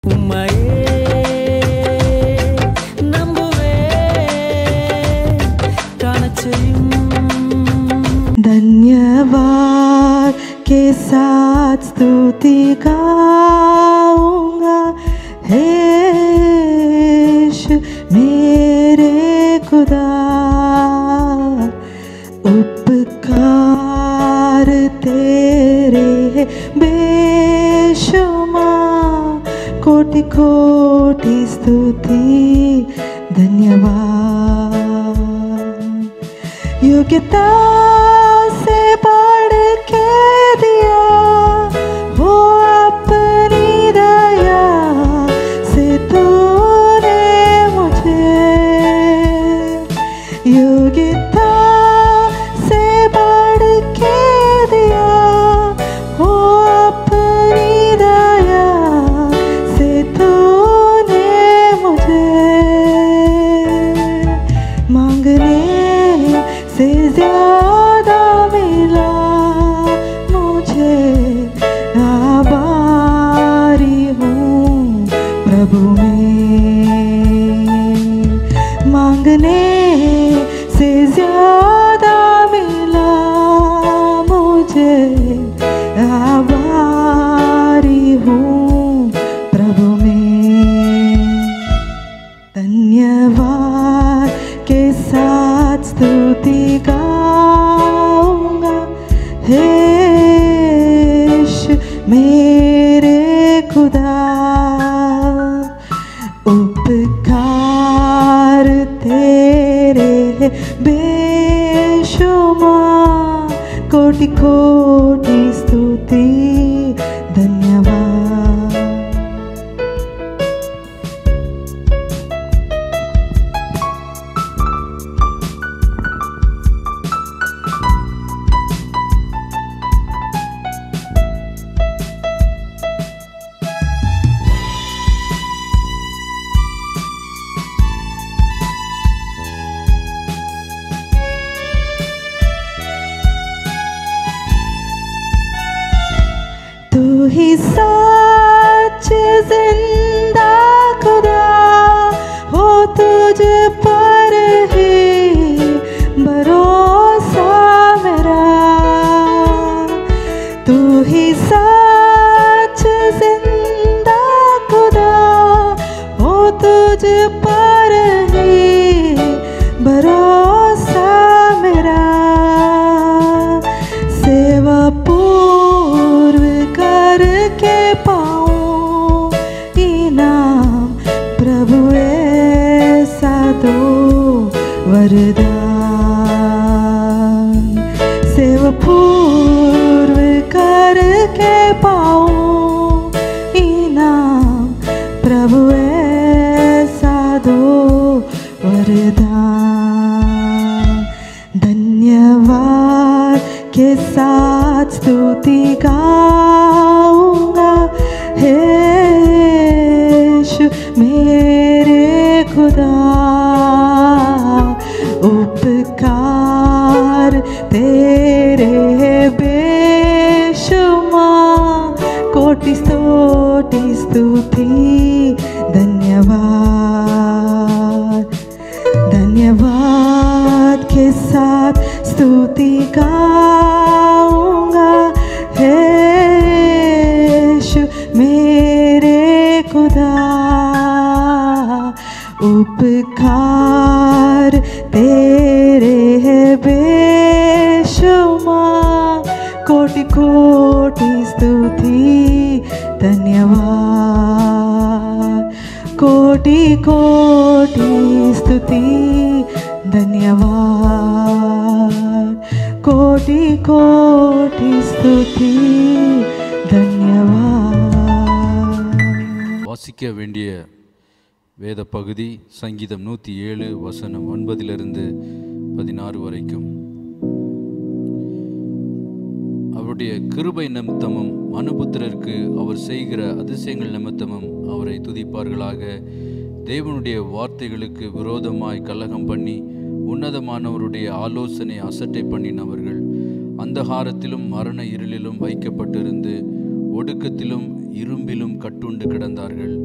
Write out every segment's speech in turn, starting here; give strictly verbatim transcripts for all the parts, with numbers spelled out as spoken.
धन्यवाद के साथ स्तुति गाऊंगा हे यीशु मेरे खुदा, उपकार तेरे बेशुमार, कोटि कोटि स्तुति धन्यवाद। योग्यता से बढ़ के दिया वो अपनी दया से तूने मुझे, योग्यता से बढ़ के दिया वो अपनी दया से तूने मुझे, मांगने से ज्यादा मिला मुझे, आभारी हूँ प्रभु में। मांगने से ज्यादा मिला मुझे, आभारी हूँ प्रभु में। धन्यवाद के साथ स्तुति गाऊंगा हे यीशु मेरे खुदा, उपकार तेरे बेशुमार, कोटि कोटि स्तुति धन्यवाद। तू ही सच जिंदा खुदा हो, तुझ पर ही भरोसा मेरा। तू ही सच जिंदा खुदा हो, तुझ पर ही भरोसा मेरा। सेवा पूर्व करके पाऊं इनाम प्रभु ऐसा दो वरदान, सेवा पूर्व करके पाऊं इनाम प्रभु ऐसा दो वरदान। धन्यवाद के साथ स्तुति गाऊंगा हे यीशु मेरे खुदा, उपकार तेरे बेशुमार, कोटि कोटि स्तुति धन्यवाद। धन्यवाद के साथ स्तुति गाऊंगा हे यीशु मेरे खुदा, उपकार तेरे बेशुमार, कोटि कोटि स्तुति धन्यवाद। कोटि कोटि स्तुति धन्यवाद, कोटि कोटि स्तुति धन्यवाद। வாசிக்க வேண்டிய வேத பகுதி சங்கீதம் நூற்றி ஏழு வசனம் ஒன்பதிலிருந்து பதினாறு வரைக்கும். அவருடைய கிருபை நிமித்தமும் மனுபுத்திரருக்கு அவர் செய்கிற அதிசயங்கள் நிமித்தமும் அவரை துதிப்பார்களாக. தேவனுடைய வார்த்தைகளுக்கு விரோதமாய் கலகம் பண்ணி உன்னதமானவருடைய ஆலோசனை அசட்டை பண்ணினவர்கள் அந்தகாரத்திலும் மரண இருளிலும் வைக்கப்பட்டிருந்து ஒடுக்கத்திலும் இரும்பிலும் கட்டுண்டு கிடந்தார்கள்.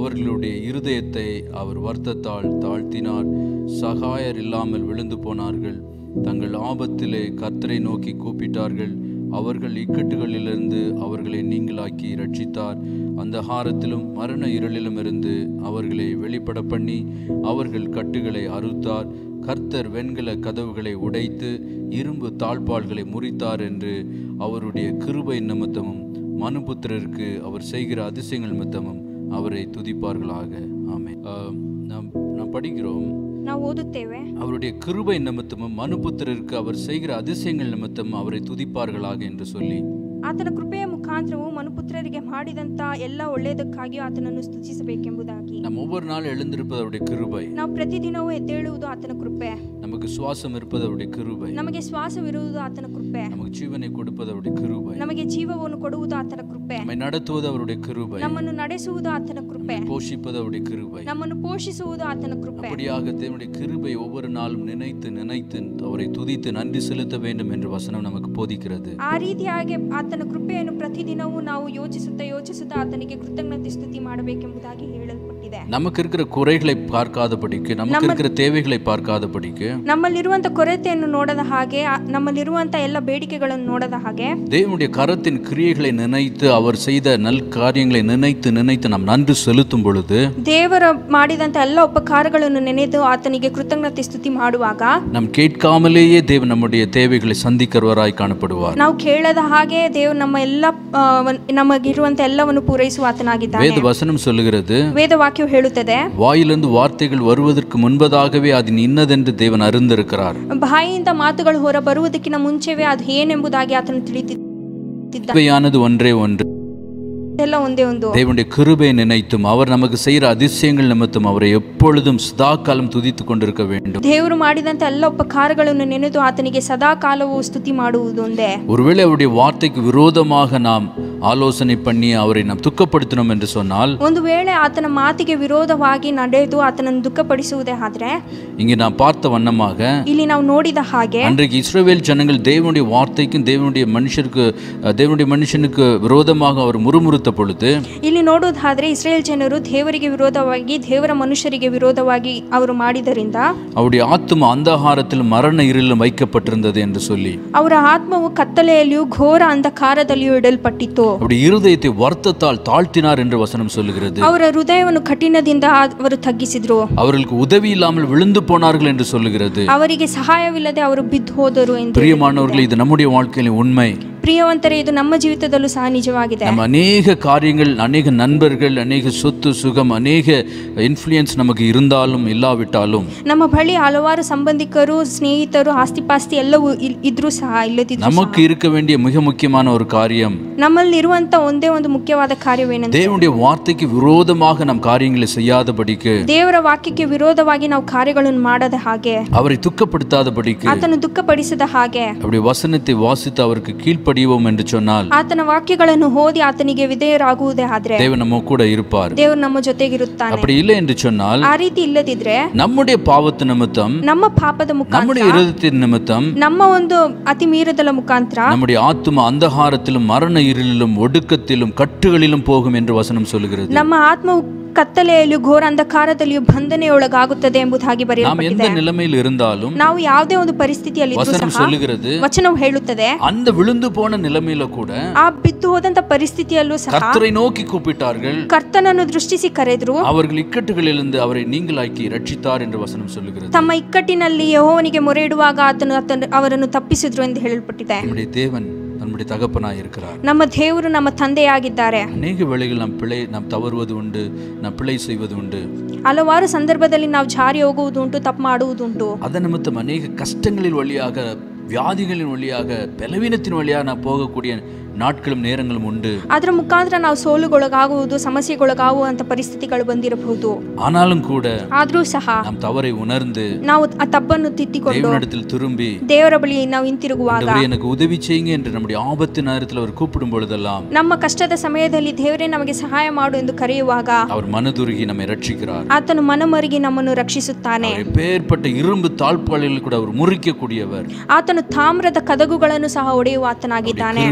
அவர்களுடைய இருதயத்தை அவர் வருத்தத்தால் தாழ்த்தினார். சகாயர் இல்லாமல் விழுந்து போனார்கள். தங்கள் ஆபத்திலே கர்த்தரை நோக்கி கூப்பிட்டார்கள். அவர்கள் இக்கட்டுகளிலிருந்து அவர்களை நீங்களாக்கி இரட்சித்தார். அந்த ஹாரத்திலும் மரண இருளிலும் இருந்து அவர்களை வெளிப்பட பண்ணி அவர்கள் கட்டுகளை அறுத்தார். கர்த்தர் வெண்கல கதவுகளை உடைத்து இரும்பு தாழ்பால்களை முறித்தார் என்று அவருடைய கிருபை நிமித்தமும் மனுபுத்திரருக்கு அவர் செய்கிற அதிசயங்கள் நிமித்தமும் அவரை துதிப்பார்களாக. ஆமென். நாம் நாம் படிக்கிறோம், ನಾವು ಓದುತ್ತೇವೆ, அவருடைய கிருபை நிமித்தமும் மனுபுத்திரருக்கு அவர் செய்கிற அதிசயங்கள் நிமித்தம் அவரை துதிப்பார்களாக என்று சொல்லி, ಆತನ ಕೃಪೆಯ ಮುಖಾಂತರವು ಮನುಪುತ್ರರಿಗೆ ಮಾಡಿದಂತ ಎಲ್ಲ ಒಳ್ಳೆಯದಕ್ಕಾಗಿಯೂ ಆತನನ್ನು ಸ್ತುತಿಸಬೇಕೆಂಬುದಾಗಿ. நாம் ஒவ்வொரு நாள் எழுந்திருப்பது அவருடைய கிருபை. ನಾವು ಪ್ರತಿದಿನವೂ ಎದ್ದೇಳುವುದು ಆತನ ಕೃಪೆ. நமக்கு சுவாசம் இருப்பது அவருடைய கிருபை. ನಮಗೆ ಶ್ವಾಸವಿರುವುದು ಆತನ ಕೃಪೆ. நமக்கு ஜீவனை கொடுப்பது அவருடைய கிருபை. ನಮಗೆ ಜೀವವನ್ನು ಕೊಡುವುದು ಆತನ ಕೃಪೆ. நம்மை நடத்துவது அவருடைய கிருபை. ನಮ್ಮನ್ನು ನಡೆಸುವುದು ಆತನ ಕೃಪೆ. போஷிப்பது அவருடைய கிருபை. ನಮ್ಮನ್ನು ಪೋಷಿಸುವುದು ಆತನ ಕೃಪೆ. அப்படியாக தேவனுடைய கிருபை ஒவ்வொரு நாளும் நினைத்து நினைத்து அவரை துதித்து நன்றி செலுத்த வேண்டும் என்று வசனம் நமக்கு போதிக்கிறது. ಆ ರೀತಿಯಾಗಿ ಆತನ ಕೃಪೆಯನ್ನು ಪ್ರತಿದಿನವೂ ನಾವು ಯೋಚಿಸುತ್ತಾ ಯೋಚಿಸುತ್ತಾ ಆತನಿಗೆ ಕೃತಜ್ಞತೆ ಸ್ತುತಿ ಮಾಡಬೇಕೆಂಬುದಾಗಿ ಹೇಳಲ್ಪಟ್ಟಿದೆ. நமக்கு இருக்கிற குறைகளை பார்க்காதபடிக்கு, நமக்கு இருக்கிற தேவைகளை பார்க்காதபடிக்கு, ನಮ್ಮಲ್ಲಿರುವಂತ ಕೊರತೆಯನ್ನು ನೋಡದ ಹಾಗೆ, ನಮ್ಮಲ್ಲಿರುವಂತ ಎಲ್ಲ ಬೇಡಿಕೆಗಳನ್ನು ನೋಡದ ಹಾಗೆ, தேவனுடைய கரத்தின் கிரியைகளை நினைத்து அவர் செய்த நல் காரியங்களை நினைத்து நினைத்து நாம் நன்றி செலுத்தும் பொழுது, ದೇವರ ಮಾಡಿದಂತ ಎಲ್ಲ ಉಪಕಾರಗಳನ್ನು ನೆನೆದು ಆತನಿಗೆ ಕೃತಜ್ಞತೆ ಸ್ತುತಿ ಮಾಡುವಾಗ, நாம் கேட்காமலேயே தேவன் நம்முடைய தேவைகளை சந்திக்கிறவராய் காணப்படுவார். ನಾವು ಕೇಳದ ಹಾಗೆ ದೇವರು ನಮ್ಮ ಎಲ್ಲ ನಮಗಿರುವಂತ ಎಲ್ಲವನ್ನು ಪೂರೈಸುವ ಆತನಾಗಿದ್ದಾನೆ. வேத வசனம் சொல்லுகிறது, ವೇದವಾಕ್ಯವು ಹೇಳುತ್ತದೆ, வாயிலிருந்து வார்த்தைகள் வருவதற்கு முன்பதாகவே அது இன்னதென்று தேவன் அறிந்திருக்கிறார். ಬಾಯಿಯಿಂದ ಮಾತುಗಳು ಹೊರ ಬರುವುದಕ್ಕಿಂತ ಮುಂಚೆವೇ ಅದು ಏನೆಂಬುದಾಗಿ ಆತನು ತಿಳಿದಿದ್ದಾನೆ. ஒன்றே ஒன்று, ಎಲ್ಲ ಒಂದೇ ಒಂದು, தேவனுடைய கிருபை நினைத்தும் அவர் நமக்கு செய்கிற அதிசயங்கள் நிமித்தம் அவரை எப்பொழுதும் சதா காலம் துதித்துக் கொண்டிருக்க வேண்டும். ದೇವರು ಮಾಡಿದಂತ ಎಲ್ಲ ಉಪಕಾರಗಳನ್ನು ನೆನೆದು ಆತನಿಗೆ ಸದಾ ಕಾಲವೂ ಸ್ತುತಿ ಮಾಡುವುದು ಒಂದೇ. ஒருவேளை அவருடைய வார்த்தைக்கு விரோதமாக நாம் ஆலோசனை பண்ணி அவரை நாம் துக்கப்படுத்தினோம் என்று சொன்னால், ಒಂದು ವೇಳೆ ಆತನ ಮಾತಿಗೆ ವಿರೋಧವಾಗಿ ನಡೆದು ಆತನನ್ನು ದುಃಖಪಡಿಸುವುದೇ ಆದ್ರೆ, இங்கே நாம் பார்த்த வண்ணமாக ಇಲ್ಲಿ ನಾವು ನೋಡಿದ ಹಾಗೆ, அன்றைக்கு இஸ்ரவேல் ஜனங்கள் தேவனுடைய வார்த்தைக்கும் தேவனுடைய மனுஷருக்கு தேவனுடைய மனுஷனுக்கு விரோதமாக அவர் முறுமுறுத்த பொழுது, ಇಲ್ಲಿ ನೋಡುವುದಾದ್ರೆ ಇಸ್ರೇಲ್ ಜನರು ದೇವರಿಗೆ ವಿರೋಧವಾಗಿ ದೇವರ ಮನುಷ್ಯರಿಗೆ ವಿರೋಧವಾಗಿ ಅವರು ಮಾಡಿದರಿಂದ அவருடைய ஆத்மா அந்தகாரத்தில் மரண இருளிலும் வைக்கப்பட்டிருந்தது என்று சொல்லி, ಅವರ ಆತ್ಮವು ಕತ್ತಲೆಯಲ್ಲಿಯೂ ಘೋರ ಅಂಧಕಾರದಲ್ಲಿಯೂ ಇಡಲ್ಪಟ್ಟಿತು. அவருடைய இருதயத்தை வருத்தத்தால் தாழ்த்தினார் என்று வசனம் சொல்லுகிறது. ಅವರ ಹೃದಯವನ್ನು ಕಠಿಣದಿಂದ ಅವರು ತಗ್ಗಿಸಿದ್ರು. அவர்களுக்கு உதவி இல்லாமல் விழுந்து போனார்கள் என்று சொல்லுகிறது. ಅವರಿಗೆ ಸಹಾಯವಿಲ್ಲದೆ ಅವರು ಬಿದ್ದು ಹೋದರು ಎಂದು. பிரியமானவர்களே, இது நம்முடைய வாழ்க்கையில் உண்மை. ಪ್ರಿಯವಂತರೇ, ಇದು ನಮ್ಮ ಜೀವಿತದಲ್ಲೂ ಸಹ ನಿಜವಾಗಿದೆ. நம்ம அநேக காரியங்கள், அநேக நண்பர்கள், அநேக சொத்து சுகம், அநேக இன்ஃப்ளூயன்ஸ் நமக்கு இருந்தாலும் இல்லாவிட்டாலும், ನಮ್ಮ ಬಳಿ ಹಲವಾರು ಸಂಬಂಧಿಕರು, ಸ್ನೇಹಿತರು, ಆಸ್ತಿಪಾಸ್ತಿ ಎಲ್ಲವೂ ಇದ್ರೂ ಸಹ ಇಲ್ಲದಿದ್ರೂ நமக்கு இருக்க வேண்டிய மிக முக்கியமான ஒரு காரியம், ನಮ್ಮಲ್ಲಿ ಇರುವಂತ ಒಂದೇ ಒಂದು ಮುಖ್ಯವಾದ ಕಾರ್ಯವೇನೆಂದರೆ, தேவனுடைய வார்த்தைக்கு விரோதமாக நாம் காரியங்களை செய்யாதபடிக்கு, ದೇವರ ವಾಕ್ಯಕ್ಕೆ ವಿರೋಧವಾಗಿ ನಾವು ಕಾರ್ಯಗಳನ್ನು ಮಾಡದ ಹಾಗೆ, அவரை துக்கப்படுத்தாதபடிக்கு, ಆತನು ದುಃಖಪಡಿಸದ ಹಾಗೆ, அவருடைய வசனத்தை வாசித்து அவருக்கு கீழ்ப்படிவோம் என்று சொன்னால், ಆತನ ವಾಕ್ಯಗಳನ್ನು ಓದಿ ಆತನಿಗೆ ವಿಧೇಯರಾಗುವುದೇ ಆದ್ರೆ தேவன் நம்ம கூட இருப்பார். ದೇವರು ನಮ್ಮ ಜೊತೆಗಿರುತ್ತಾನೆ. அப்படி இல்லை என்று சொன்னால், ಆ ರೀತಿ ಇಲ್ಲದಿದ್ರೆ நம்முடைய பாவத்து நிமித்தம், ನಮ್ಮ ಪಾಪದ நம்முடைய ಮುಖಾಂತರ, இருதயத்தின் நிமித்தம், ನಮ್ಮ ಒಂದು ಅತಿ ಮೀರದಲ ಮುಖಾಂತರ நம்முடைய ஆத்துமா அந்தகாரத்திலும் மரண இருளிலும் ஒடுக்கத்திலும் கட்டுகளிலும் போகும் என்று வசனம் சொல்லுகிறது. ನಮ್ಮ ಆತ್ಮವು ಕತ್ತಲೆಯಲ್ಲಿಯೂ ಘೋರ ಅಂಧಕಾರದಲ್ಲಿಯೂ ಬಂಧನೆಯೊಳಗಾಗುತ್ತದೆ ಎಂಬುದಾಗಿ நாம் எந்த ಬರೆಯಲ್ಪಟ್ಟಿದೆ. நிலைமையில் இருந்தாலும் ನಾವು ಯಾವುದೇ ಒಂದು ಪರಿಸ್ಥಿತಿಯಲ್ಲಿ ಇದ್ರೂ வசனம் ಸಹ சொல்லுகிறது, ವಚನವು ಹೇಳುತ್ತದೆ, அந்த விழுந்து போன நிலைமையில கூட ಆ ಬಿದ್ದು ಹೋದಂತ ಪರಿಸ್ಥಿತಿಯಲ್ಲೂ ಸಹ கர்த்தரை நோக்கி கூப்பிட்டார்கள், ಕರ್ತನನ್ನು ದೃಷ್ಟಿಸಿ ಕರೆದ್ರು, அவர்கள் இக்கட்டுகளிலிருந்து அவரை நீங்களாக்கி ரட்சித்தார் என்று வசனம் சொல்லுகிறது. ತಮ್ಮ ಇಕ್ಕಟ್ಟಿನಲ್ಲಿ ಯೆಹೋವನಿಗೆ ಮೊರೆ ಇಡುವಾಗ ಆತನು ಅವರನ್ನು ತಪ್ಪಿಸಿದ್ರು ಎಂದು ಹೇಳಲ್ಪಟ್ಟಿದೆ. நம்முடைய தேவன் நம்முடைய தகப்பனாய் இருக்கிறார். ನಮ್ಮ ದೇವರು ನಮ್ಮ ತಂದೆಯಾಗಿದ್ದಾರೆ. அநேக வேளைகள் நாம் பிழை நாம் தவறுவது உண்டு, நாம் பிழை செய்வது உண்டு. ಹಲವಾರು ಸಂದರ್ಭದಲ್ಲಿ ನಾವು ಜಾರಿ ಹೋಗುವುದು ಉಂಟು, ತಪ್ಪು ಮಾಡುವುದುಂಟು. அதன் நிமித்தம் அநேக கஷ்டங்களின் வழியாக, வியாதிகளின் வழியாக, பலவீனத்தின் வழியாக நான் போகக்கூடிய நாட்களும் நேரங்களும் உண்டு. ಅದರ ಮುಖಾಂತರ ನಾವು ಸೋಲುಗೊಳಗಾಗುವುದು, ಸಮಸ್ಯೆಗೊಳಗಾಗುವಂತ ಪರಿಸ್ಥಿತಿಗಳು ಬಂದಿರಬಹುದು. ஆனாலும் கூட ಆದ್ರೂ ಸಹ நாம் தவறை உணர்ந்து ನಾವು ಆ ತಪ್ಪನ್ನು ತಿದ್ದಿಕೊಂಡು தேவனிடத்தில் திரும்பி ದೇವರ ಬಳಿ ನಾವು ಹಿಂತಿರುಗುವಾಗ, எனக்கு உதவி செய்யுங்க என்று நம்முடைய ஆபத்து நேரத்தில் அவர் கூப்பிடும் பொழுதெல்லாம், ನಮ್ಮ ಕಷ್ಟದ ಸಮಯದಲ್ಲಿ ದೇವರೇ ನಮಗೆ ಸಹಾಯ ಮಾಡು ಎಂದು ಕರೆಯುವಾಗ அவர் மனதுருகி நம்மை ரட்சிக்கிறார். ಆತನು ಮನಮರುಗಿ ನಮ್ಮನ್ನು ರಕ್ಷಿಸುತ್ತಾನೆ. எப்பேற்பட்ட இரும்பு தாழ்பாளில் கூட அவர் முறிக்கக்கூடியவர். ಆತನು ತಾಮ್ರದ ಕದಗುಗಳನ್ನು ಸಹ ಒಡೆಯುವ ಆತನಾಗಿದ್ದಾನೆ. கிருபை பெரியது.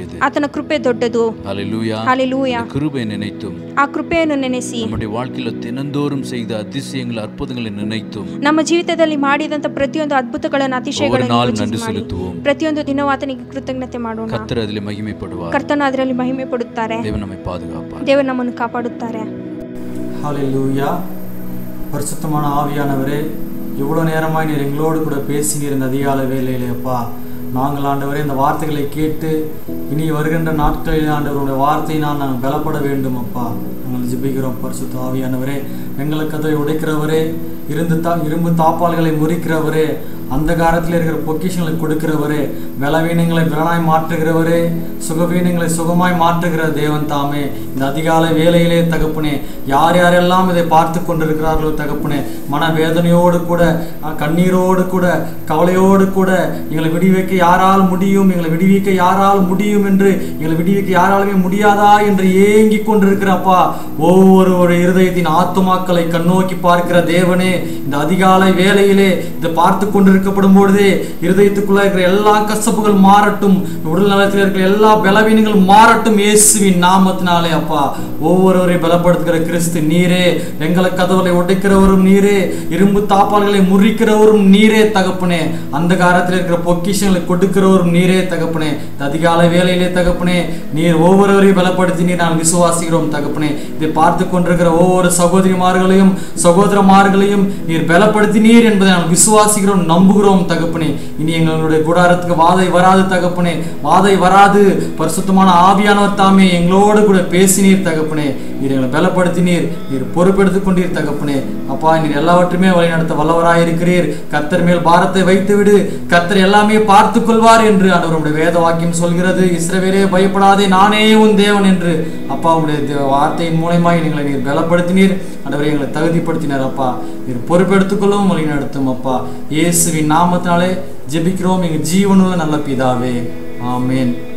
பெரியது. ಆತನ ಕೃಪೆ ದೊಡ್ಡದು. ஹalleluya. ஹalleluya. கிருபை நினைத்தும் ಆ ಕೃಪೆಯನ್ನು ನೆನೆಸಿ நம்முடைய வாழ்க்கையில தினந்தோறும் செய்த அதிசயங்கள் அற்புதங்களை நினைத்தும் ನಮ್ಮ ಜೀವಿತದಲ್ಲಿ ಮಾಡಿದಂತ ಪ್ರತಿಯೊಂದು ಅದ್ಭುತಗಳನ್ನು ಅತಿಶಯಗಳನ್ನು நன்றி செலுத்துவோம். ಪ್ರತಿಯೊಂದು ದಿನವೂ ಆತನಿಗೆ ಕೃತಜ್ಞತೆ ಮಾಡೋಣ. கர்த்தர் அதிலே மகிமைப்படுவார். ಕರ್ತನು ಅದರಲ್ಲಿ ಮಹಿಮೆ ಪಡುತ್ತಾರೆ. தேவன் நம்மை பாதுகாப்பார். ದೇವರು ನಮ್ಮನ್ನು ಕಾಪಾಡುತ್ತಾರೆ. ஹalleluya. பரிசுத்தமான ஆவியானவரே, இவ்வளோ நேரமாய் நீர் எங்களோடு கூட பேசினீர் இந்த அதிகால வேளையிலே அப்பா. நாங்கள் ஆண்டவரே இந்த வார்த்தைகளை கேட்டு இனி வருகின்ற நாட்களில் ஆண்டவருடைய வார்த்தையினால் நாங்கள் பலப்பட வேண்டும் அப்பா. நாங்கள் ஜெபிக்கிறோம். பரிசுத்த ஆவியானவரே, எங்களுக்கு அதை உடைக்கிறவரே, இருந்து தா இரும்பு தாப்பால்களை முறிக்கிறவரே, அந்த காலத்தில் இருக்கிற பொக்கிஷங்களை கொடுக்கிறவரே, பலவீனங்களை பலனாய் மாற்றுகிறவரே, சுகவீனங்களை சுகமாய் மாற்றுகிற தேவன் தாமே, இந்த அதிகாலை வேலையிலே தகப்பனே, யார் யாரெல்லாம் இதை பார்த்து கொண்டிருக்கிறார்களோ தகப்பனே, மனவேதனையோடு கூட கண்ணீரோடு கூட கவலையோடு கூட எங்களை விடுவிக்க யாரால் முடியும், எங்களை விடுவிக்க யாரால் முடியும் என்று, எங்களை விடுவிக்க யாராலுமே முடியாதா என்று ஏங்கி கொண்டிருக்கிறப்பா ஒவ்வொரு ஒரு இருதயத்தின் ஆத்துமாக்களை கண்ணோக்கி பார்க்கிற தேவனே, இந்த அதிகாலை வேலையிலே இதை பார்த்து கொண்டிருக்கப்படும் பொழுதே இருதயத்துக்குள்ள இருக்கிற எல்லா கசப்புகள் மாறட்டும், உடல் நலத்தில் இருக்கிற எல்லா பலவீனங்கள் மாறட்டும் இயேசுவின் நாமத்தினாலே அப்பா. ஒவ்வொருவரை பலப்படுத்துகிற கிறிஸ்து நீரே, வெங்கல கதவுகளை உடைக்கிறவரும் நீரே, இரும்பு தாப்பால்களை முறிக்கிறவரும் நீரே தகப்பனே, அந்த காலத்தில் இருக்கிற பொக்கிஷங்களை கொடுக்கிறவரும் நீரே தகப்பனே. இந்த அதிகாலை வேலையிலே தகப்பனே நீர் ஒவ்வொருவரையும் பலப்படுத்தி நீர் நான் விசுவாசிக்கிறோம் தகப்பனே. இதை பார்த்து கொண்டிருக்கிற ஒவ்வொரு சகோதரிமார்களையும் சகோதரமார்களையும் நீர் பலப்படுத்தி நீர் என்பதை நான் விசுவாசிக்கிறோம், நம்புகிறோம் தகப்பனே. இனி எங்களுடைய கூடாரத்துக்கு வாதை வராது தகப்பனே, வாதை வராது. பரிசுத்தமான ஆவியானவர் தாமே எங்களோடு கூட பேசினீர் தகப்பனே. நீர் எங்களை பலப்படுத்தினீர், நீர் பொறுப்பெடுத்துக் கொண்டீர் தகப்பனே. அப்பா, நீர் எல்லாவற்றுமே வழிநடத்த வல்லவராயிருக்கிறீர். கர்த்தர் மேல் பாரத்தை வைத்து விடு, கர்த்தர் எல்லாமே பார்த்து கொள்வார் என்று ஆண்டவருடைய வேத வாக்கியம் சொல்கிறது. இஸ்ரவேலே பயப்படாதே, நானே உன் தேவன் என்று. அப்பா, உடைய வார்த்தையின் மூலமாய் எங்களை நீர் பலப்படுத்தினீர் ஆண்டவரே, எங்களை தகுதிப்படுத்தினார் அப்பா. நீர் பொறுப்பெடுத்துக் கொள்ளவும் வழி நடத்தும் அப்பா. இயேசுவின் நாமத்தினாலே ஜெபிக்கிறோம் எங்கள் ஜீவனுள்ள நல்ல பிதாவே, ஆமேன்.